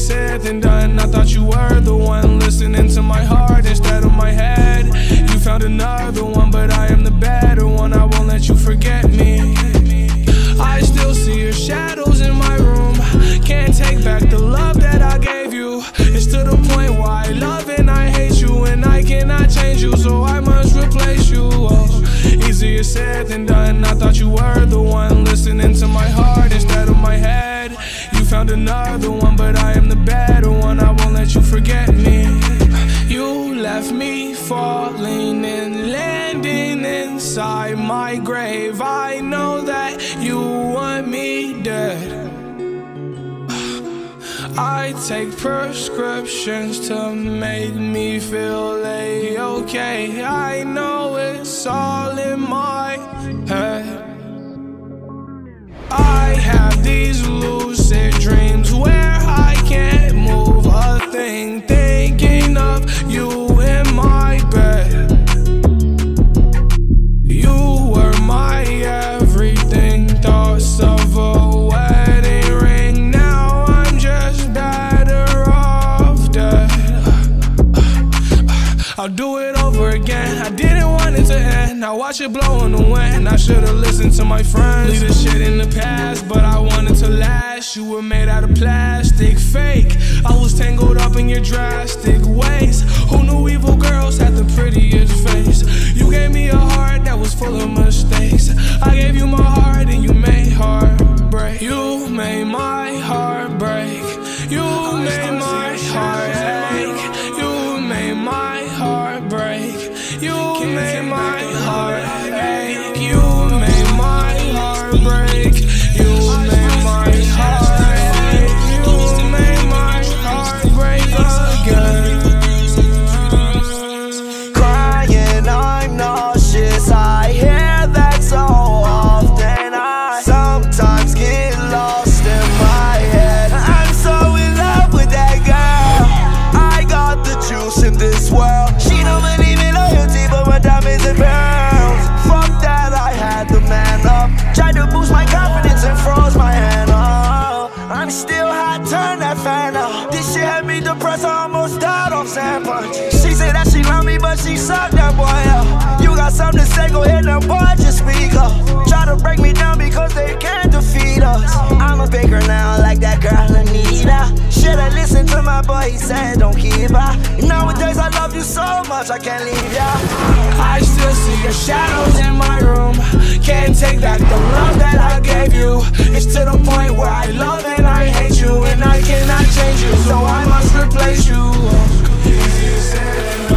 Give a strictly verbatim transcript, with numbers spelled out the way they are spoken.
said than done. I thought you were the one listening to my heart instead of my head. You found another one, but I am the better one. I won't let you forget me. I still see your shadows in my room. Can't take back the love that I gave you. It's to the point where I love and I hate you, and I cannot change you, so I must replace you. Oh, easier said than done. I thought you were the one listening to my heart instead of my head. You found another one, but I am the better one. I won't let you forget me. You left me falling and landing inside my grave. I know that you want me dead. I take prescriptions to make me feel A-okay. I know it's all in my head. I have these lucid dreams where I can't move a thing, thinking of you in my bed. You were my everything, thoughts of a wedding ring. Now I'm just better off dead. I'll do it over again. I didn't want it to end. I watch it blow in the wind. I should've listened to my friends. Leave this shit in the past, but I wanted to last. You were made out of plastic, fake. I was tangled up in your drastic ways. Who knew evil girls had the prettiest face? You gave me a heart that was full of mistakes. I gave you my heart and you made heartbreak. You made my heart break. You made my heart ache. You made my heart break. You made my heart ache. You made my heart break. You made my heart ache. You made my heart break again. Crying, I'm nauseous. I hear that so often. I sometimes get lost in my head. I'm so in love with that girl. I got the juice in this world. She don't believe in loyalty, but my diamonds and pearls. Fuck that, I had to man up. Tried to boost my confidence and froze my hand up. I'm still hot, turn that fan up. This shit had me depressed, I almost died off sand punch. She said that she loved me, but she sucked that boy up. You got something to say, go ahead now, boy, just speak up. Try to break me down because they can't defeat us. I'm a baker now, like that girl Anita. Should've listened to my boy, he said don't keep her. Nowadays I love you so much, I can't leave ya. I still see your shadows in my room. Can't take back the love that I gave you. It's to the point where I love and I hate you, and I cannot change you, so I must replace you. Easier said than done.